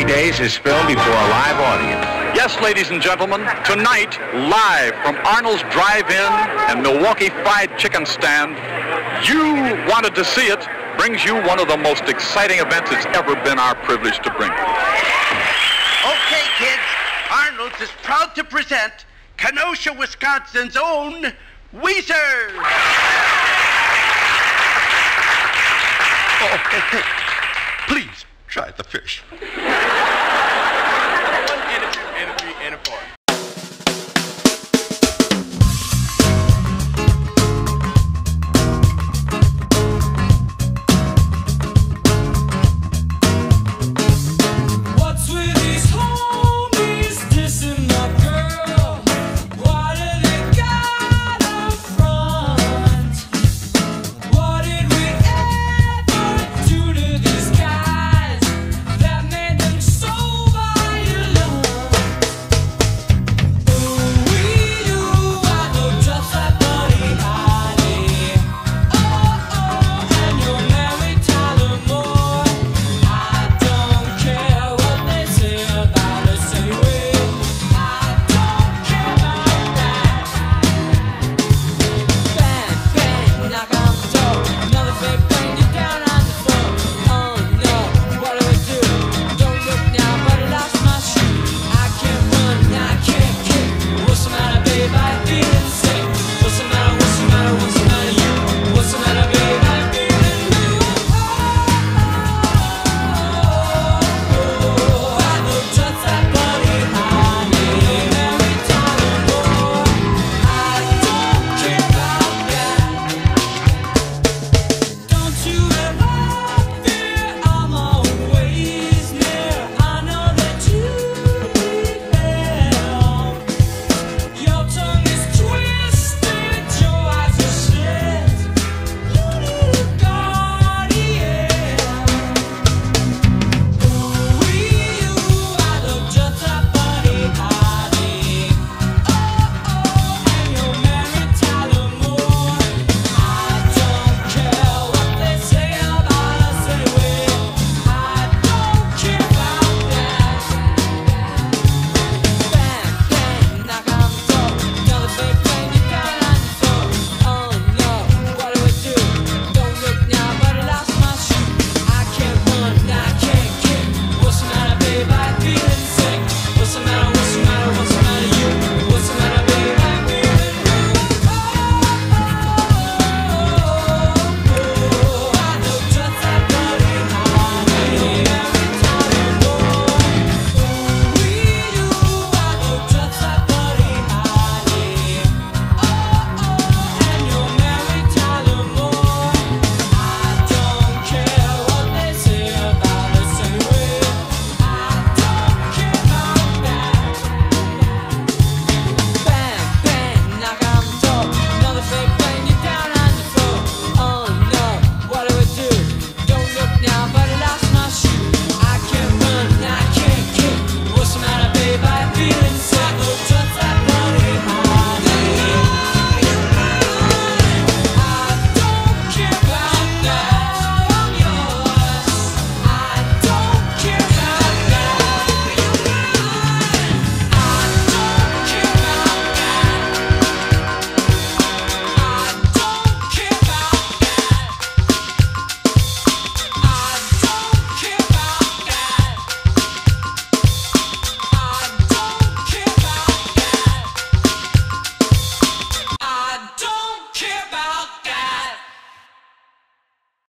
Days is filmed before a live audience. Yes, ladies and gentlemen, tonight, live from Arnold's Drive-In and Milwaukee Fried Chicken Stand, You Wanted to See It brings you one of the most exciting events it's ever been our privilege to bring. Okay, kids, Arnold's is proud to present Kenosha, Wisconsin's own Weezer. Oh, hey, please try the fish. And a 4.